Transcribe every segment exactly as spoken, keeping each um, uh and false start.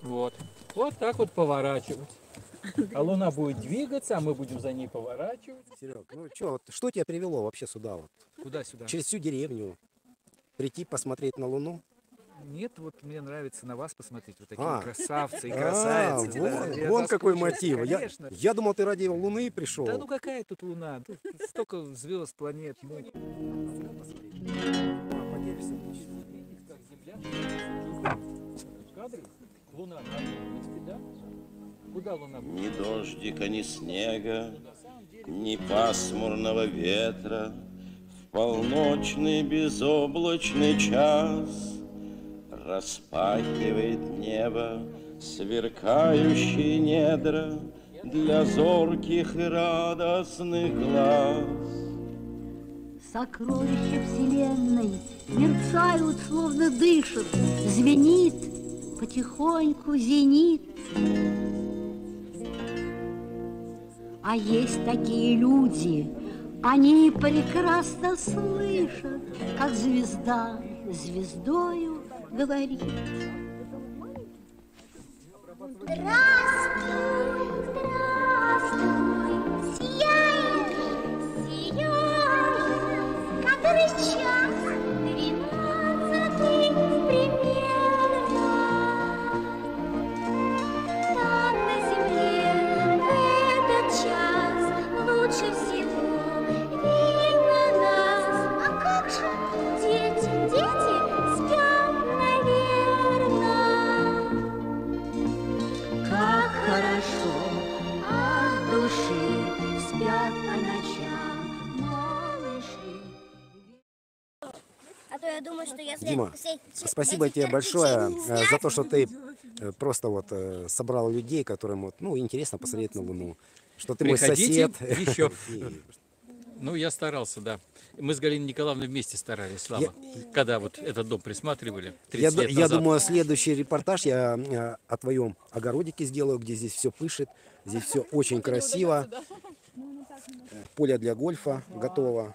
Вот. Вот так вот поворачивать. А Луна будет двигаться, а мы будем за ней поворачивать. Серег, ну что, вот, что тебя привело вообще сюда вот? Куда сюда? Через всю деревню. Прийти посмотреть на Луну? Нет, вот мне нравится на вас посмотреть. Вот такие А. красавцы и А, красавицы. вон, да. Я вон какой соскучился, мотив. Я, конечно. я думал, ты ради Луны пришел. Да ну какая тут Луна? Тут столько звезд, планет. Ну, Луна на одном месте, да? Куда Луна будет? Ни дождика, ни снега, ни пасмурного ветра. В полночный безоблачный час распахивает небо сверкающие недра для зорких и радостных глаз. Сокровища вселенной мерцают, словно дышат, звенит, потихоньку зенит. А есть такие люди, они прекрасно слышат, как звезда звездою говорит. Здравствуй, здравствуй, сияешь, сияешь, который час двенадцатый примерно. Там на земле в этот час лучше всего видно нас. А как же дети, дети спят, наверно. Как хорошо от души спят по ночам малыши. А то я думаю, что если... Дима, все- спасибо эти тебе кирпичи большое не э, снять, за то, что ты э, просто вот э, собрал людей, которым вот, ну, интересно посмотреть на Луну. Что ты мой Приходите сосед. еще. И Ну, я старался, да. Мы с Галиной Николаевной вместе старались, Слава. Когда вот этот дом присматривали Я, тридцать ду- лет я назад. думаю, следующий репортаж я э, о твоем огородике сделаю, где здесь все пышет, здесь все очень красиво. Поле для гольфа готово.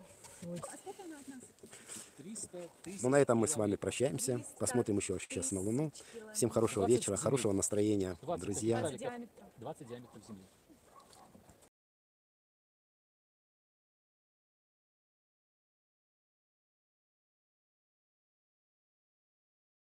Ну, на этом мы с вами прощаемся. Посмотрим еще сейчас на Луну. Всем хорошего вечера, хорошего настроения, друзья. двадцать диаметров Земли.